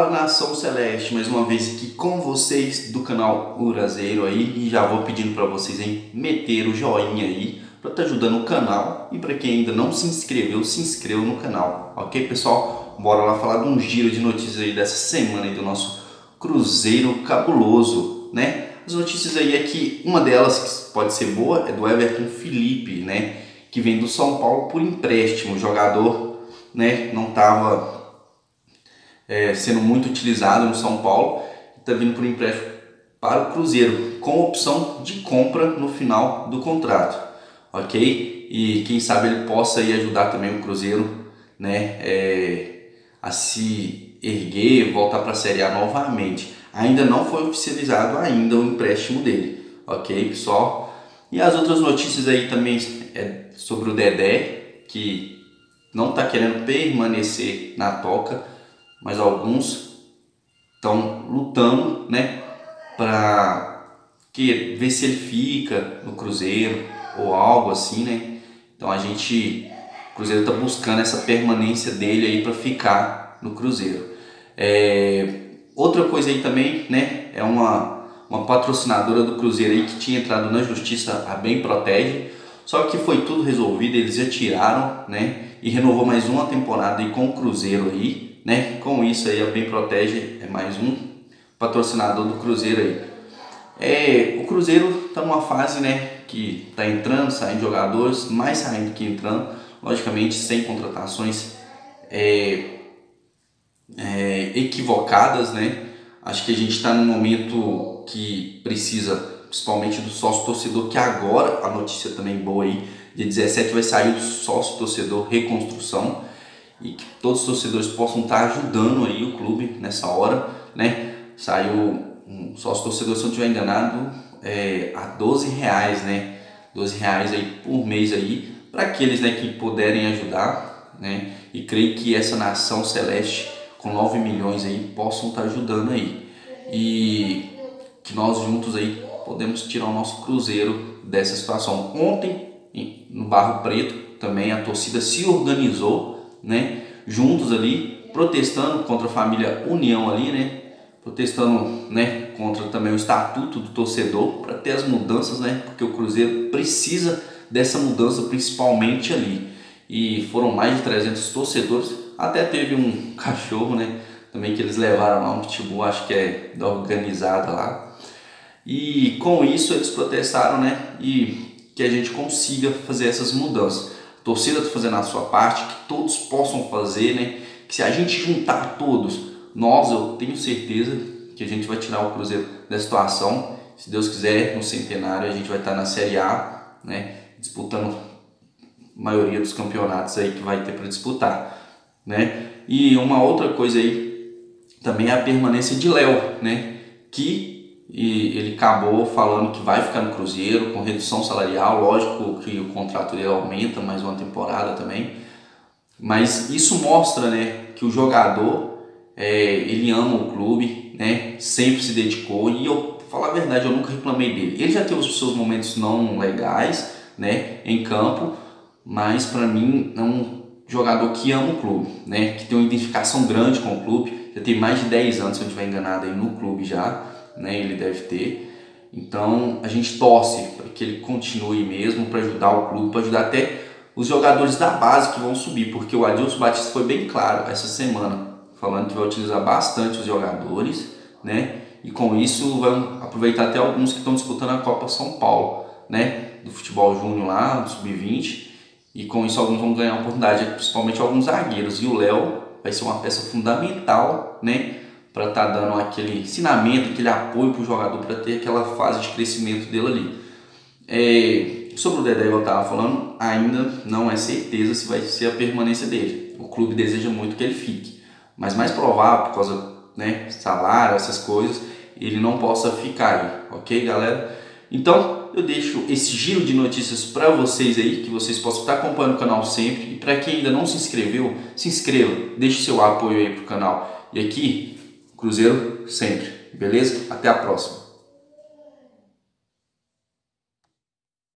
Fala nação celeste, mais uma vez aqui com vocês do canal Urazeiro aí, e já vou pedindo para vocês aí meter o joinha aí para estar ajudando o canal, e para quem ainda não se inscreveu, se inscreva no canal, ok pessoal? Bora lá falar de um giro de notícias aí dessa semana aí do nosso Cruzeiro cabuloso, né? As notícias aí é que uma delas, que pode ser boa, é do Everton Felipe, né? Que vem do São Paulo por empréstimo. O jogador, né, não estava sendo muito utilizado no São Paulo, está vindo por empréstimo para o Cruzeiro, com opção de compra no final do contrato, ok? E quem sabe ele possa aí ajudar também o Cruzeiro, né, a se erguer, voltar para a Série A novamente. Ainda não foi oficializado ainda o empréstimo dele, ok pessoal? E as outras notícias aí também é sobre o Dedé, que não está querendo permanecer na Toca, mas alguns estão lutando, né, para ver se ele fica no Cruzeiro ou algo assim, né? Então o Cruzeiro está buscando essa permanência dele aí para ficar no Cruzeiro. Outra coisa aí também, né, é uma patrocinadora do Cruzeiro aí que tinha entrado na justiça, a Bem Protege, só que foi tudo resolvido, eles já tiraram, né, e renovou mais uma temporada aí com o Cruzeiro aí, né? Com isso aí a Bem Protege é mais um patrocinador do Cruzeiro aí. O Cruzeiro está numa fase, né, que está entrando, saindo jogadores, mais saindo que entrando, logicamente sem contratações equivocadas, né? Acho que a gente está num momento que precisa, principalmente do sócio torcedor, que agora a notícia também boa aí, dia 17 vai sair o sócio torcedor reconstrução, e que todos os torcedores possam estar ajudando aí o clube nessa hora, né? Saiu um sócio torcedor, se eu não estiver enganado, a R$12, né? R$12 aí por mês aí, para aqueles, né, que puderem ajudar, né? E creio que essa nação celeste com 9 milhões aí possam estar ajudando aí, e que nós juntos aí podemos tirar o nosso Cruzeiro dessa situação. Ontem no Barro Preto também a torcida se organizou, né, juntos ali, protestando contra a família União ali, né, protestando, né, contra também o estatuto do torcedor, para ter as mudanças, né, porque o Cruzeiro precisa dessa mudança principalmente ali. E foram mais de 300 torcedores, até teve um cachorro, né, também que eles levaram lá, um pitbull, acho que é da organizada lá. E com isso eles protestaram, né, e que a gente consiga fazer essas mudanças. A torcida está fazendo a sua parte, que todos possam fazer, né, que se a gente juntar todos, eu tenho certeza que a gente vai tirar o Cruzeiro da situação. Se Deus quiser, no centenário a gente vai estar na Série A, né, disputando a maioria dos campeonatos aí que vai ter para disputar, né? E uma outra coisa aí também é a permanência de Léo, né, e ele acabou falando que vai ficar no Cruzeiro com redução salarial. Lógico que o contrato dele aumenta mais uma temporada também, mas isso mostra, né, que o jogador ele ama o clube, né, sempre se dedicou, e eu, pra falar a verdade, eu nunca reclamei dele. Ele já teve os seus momentos não legais, né, em campo, mas para mim é um jogador que ama o clube, né, que tem uma identificação grande com o clube, já tem mais de 10 anos, se eu não estiver enganado, aí no clube já, né, ele deve ter. Então a gente torce para que ele continue mesmo, para ajudar o clube, para ajudar até os jogadores da base que vão subir, porque o Adilson Batista foi bem claro essa semana, falando que vai utilizar bastante os jogadores, né, e com isso vão aproveitar até alguns que estão disputando a Copa São Paulo, né, do futebol júnior lá, do sub-20, e com isso alguns vão ganhar a oportunidade, principalmente alguns zagueiros, e o Léo vai ser uma peça fundamental, né, para estar dando aquele ensinamento, aquele apoio para o jogador, para ter aquela fase de crescimento dele ali. Sobre o Dedé, eu estava falando, ainda não é certeza se vai ser a permanência dele. O clube deseja muito que ele fique, mas mais provável, por causa, né, salário, essas coisas, ele não possa ficar aí, ok, galera? Então eu deixo esse giro de notícias para vocês aí, que vocês possam estar acompanhando o canal sempre, e para quem ainda não se inscreveu, se inscreva, deixe seu apoio aí pro canal, e aqui Cruzeiro sempre, beleza? Até a próxima.